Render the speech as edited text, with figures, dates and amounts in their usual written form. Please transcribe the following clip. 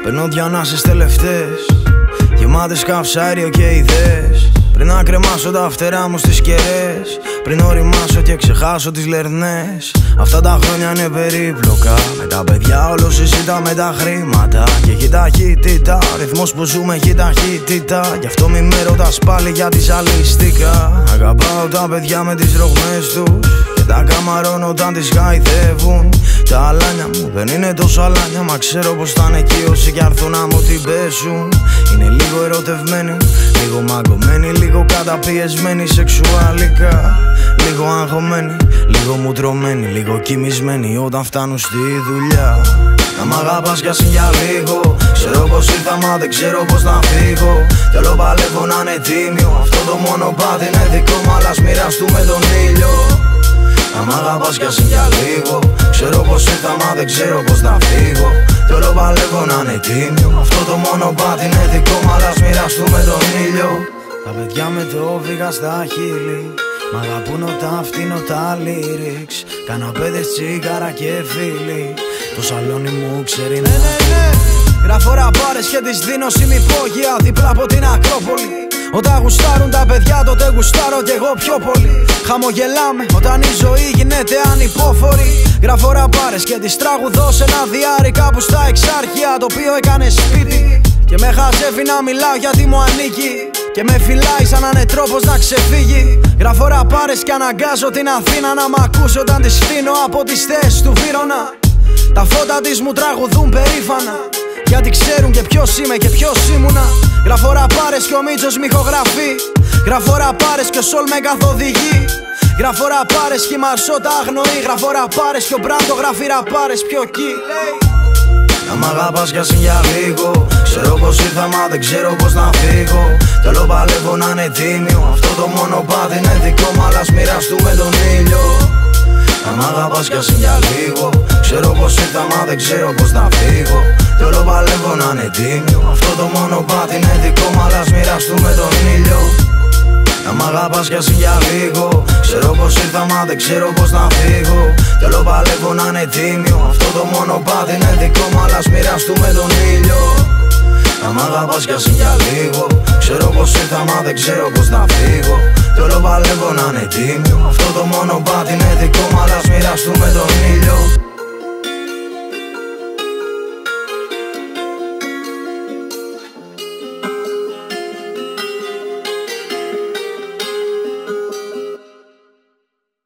Παίρνω δυο ανάσες τελευταίες, γεμάτες καυσαέριο και ιδέες. Πριν να κρεμάσω τα φτερά μου στις κεραίες, πριν οριμάσω και ξεχάσω τις λερνές. Αυτά τα χρόνια είναι περίπλοκα, με τα παιδιά όλο συζητάμε τα χρήματα. Και έχει ταχύτητα, ο ρυθμός που ζούμε έχει ταχύτητα. Γι' αυτό μη με ρωτάς πάλι γιατί ζαλίστηκα. Αγαπάω τα παιδιά με τις ρογμές τους και τα καμαρώνω όταν τις γαϊδεύουν. Τα αλάνια μου δεν είναι τόσο αλάνια, μα ξέρω πως θα είναι εκεί όσοι κι έρθουν να μου την πέσουν. Είναι λίγο ερωτευμένοι, λίγο μαγκωμένοι, λίγο καταπιεσμένοι σεξουαλικά. Λίγο αγχωμένοι, λίγο μουτρωμένοι, λίγο κοιμισμένοι όταν φτάνουν στη δουλειά. Να μ' αγαπάς κι ας είναι για λίγο, ξέρω πως ήρθα μα δεν ξέρω πως να φύγω. Κι όλο παλεύω να είναι τίμιο, αυτό το μονοπάτι είναι δικό μου, αλλά ας μοιραστούμε τον ήλιο. Να μ' αγαπάς κι ας είναι για λίγο, ξέρω πως ήρθα μα δεν ξέρω πως να φύγω. Κι όλο παλεύω να είναι τίμιο, αυτό το μονοπάτι είναι δικό μου, αλλά ας μοιραστούμε τον ήλιο. Τα παιδιά με το βίγα στα χείλη, μ' αγαπούν όταν φτύνω τα lyrics. Καναπέδες, τσίγαρα και φίλοι, το σαλόνι μου ξέρει να γράφω ραπάρες και τις δίνω σημειπόγεια δίπλα από την Ακρόπολη. Όταν γουστάρουν τα παιδιά τότε γουστάρω κι εγώ πιο πολύ. Χαμογελάμε όταν η ζωή γίνεται ανυπόφορη. Γράφω ραπάρες και τις τραγουδώ σε ένα διάρρη κάπου στα Εξάρχεια, το οποίο έκανε σπίτι. Και με χαζεύει να μιλάω γιατί μου ανήκει, και με φυλάει σαν να είναι τρόπος να ξεφύγει. Γράφω ραπάρες και αναγκάζω την Αθήνα να μ' ακούσει όταν τη σφήνω από τις θέσεις του Βύρωνα. Τα φώτα της μου τραγουδούν περήφανα, γιατί ξέρουν και ποιος είμαι και ποιος ήμουνα. Γράφω ραπάρες και ο Μίτσος μ' ηχογραφεί. Γράφω ραπάρες και ο Σολ με καθοδηγεί. Γράφω ραπάρες και η Μαρσό τα αγνοεί. Γράφω ραπάρες και ο Μπράντο γράφει ραπάρες πιο εκεί. Να μ' αγαπάς κι ας είναι για λίγο, ξέρω πως ήρθα μα δεν ξέρω πως να φύγω. Κι όλο παλεύω να είναι τίμιο, αυτό το μονοπάτι είναι δικό μου, αλλά ας μοιραστούμε τον ήλιο. Να μ' αγαπάς κι ας είναι για λίγο, ξέρω πως ήρθα μα δεν ξέρω πως να φύγω. Κι όλο παλεύω να είναι τίμιο, αυτό το μονοπάτι είναι δικό μου, αλλά ας μοιραστούμε τον ήλιο. Να μ' αγαπάς κι ας είναι για λίγο, ξέρω πως ήρθα μα δεν ξέρω πως να φύγω. Κι όλο παλεύω να είναι τίμιο, αυτό το μονοπάτι είναι δικό μου, αλλά ας μοιραστούμε τον ήλιο. Να μ' αγαπάς κι ας είναι για λίγο, ξέρω πως ήρθα μα δεν ξέρω πως να φύγω. Κι όλο παλεύω να είναι τίμιο, αυτό το μονοπάτι είναι δικό μου, αλλά ας μοιραστούμε τον ήλιο.